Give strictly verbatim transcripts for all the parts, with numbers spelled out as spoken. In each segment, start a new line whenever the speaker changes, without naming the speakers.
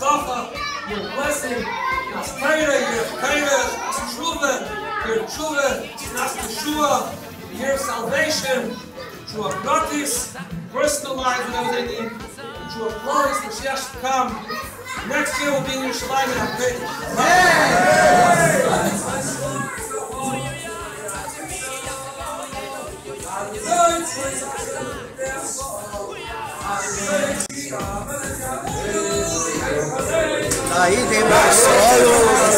Hashkafa, your blessing, Nas Torah, your Torah, Nas Tshuva, your Tshuva, Nas Teshua, your salvation, Tshuva gratis, personalized and everything, Tshuva glorious, Mashiach should come. Next year will be in Yerushalayim and I'm great.
Aí tem mais solo.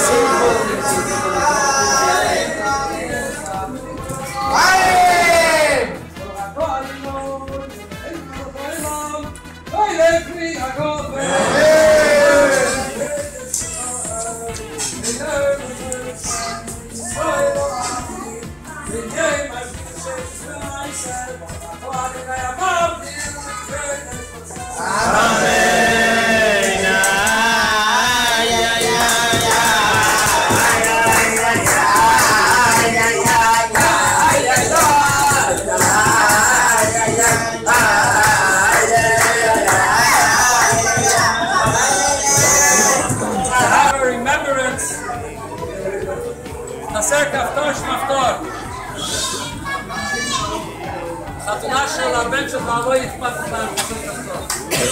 חסר כפתור שמפתור. חתונה של הבן שלך לא יתפת אותה חסר כפתור.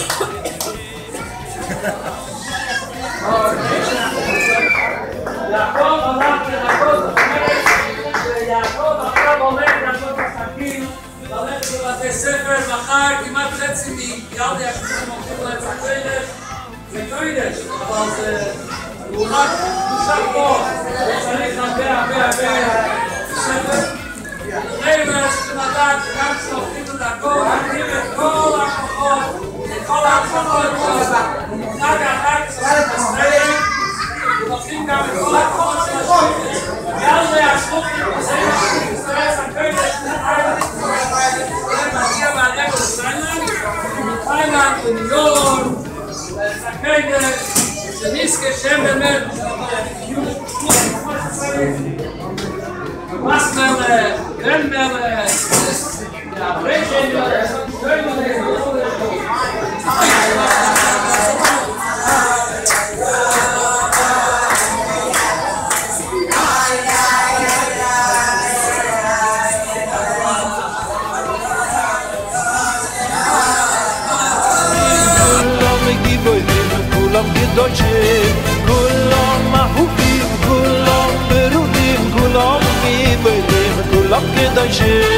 יעקב הלך לנקות, ויעקב עכשיו הולך לנקות משחקים, ללכת לבתי ספר, מחר כמעט חצי מילדי השכנים הולכים להם בקודש, זה קודש, אבל זה לעומת קדושה פה, צריך הרבה הרבה הרבה ספר. חבר'ה צריכים לדעת שגם כשהולכים לדרכו, להכיר את כל הכוחות, את כל הכוחות, חג החג סופר בסטראים, ולוקחים גם את כל הכוחות של השקט. ועל זה השקוטים, וזה מסתרס הקודש, זה מגיע מהנגו לסיילנד, מסיילנד לניו יורק, לקודש, שנזכה שם באמת, was mele, gren mele, ja, brechen mele, schön mele,
kulam gedoyim, kulam mahubim, kulam berudim, kulam gibelim, kulam gedoyim.